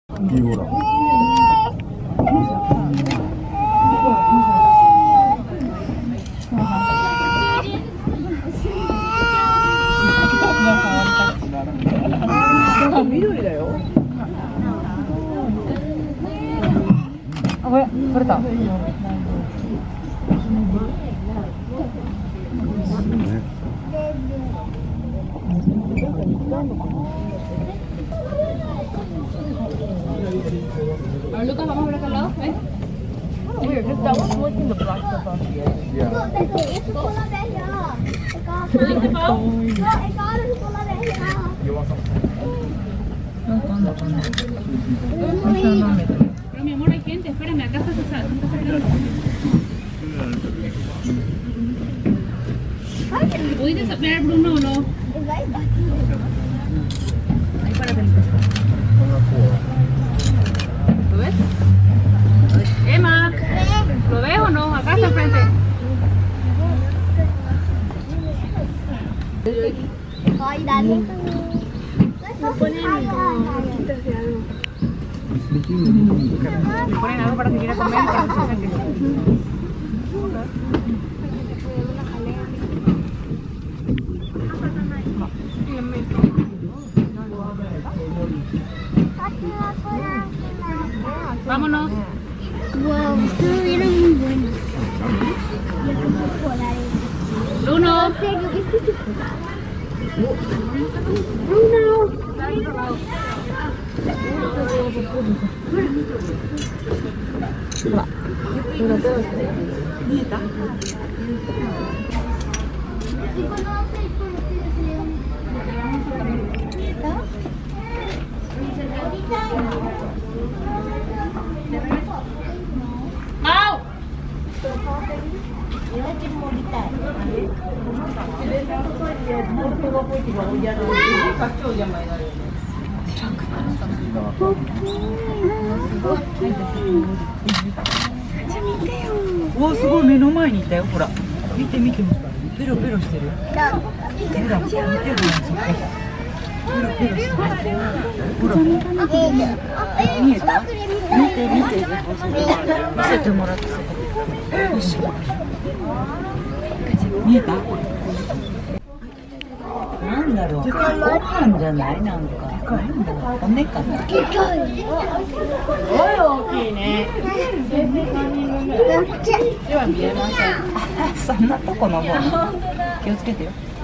이거라. 緑だよ。あ、これ取れた。 Lucas, vamos a ver acá al lado, ¿ves? Weird, just that one's looking the black stuff on here. Yeah. ¿Listo, Pau? Pero mi amor, hay gente, espérame, acá está Susana. ¿Pudiste saber Bruno o no? Ahí párate. ¿Lo ves? Emma, ¿lo ves o no? Acá está enfrente. Ay, dale. No ponen Le ponen algo para que quiera comer y para que se saque. Vámonos. Wow, estuvieron muy buenos. Bruno. Mau. おー、すごい、目の前にいたよ、ほら。見て見て。ペロペロしてるよ。ほら、見てるやん、そこ。ペロペロしてる。ほら。見えた？見て見て。見せてもらって。よし。見えた？なんだろう。ご飯じゃない？なんか。骨かな。 でかい。 すごい大きいね。では見えません。 そんなとこのもん。気をつけてよ。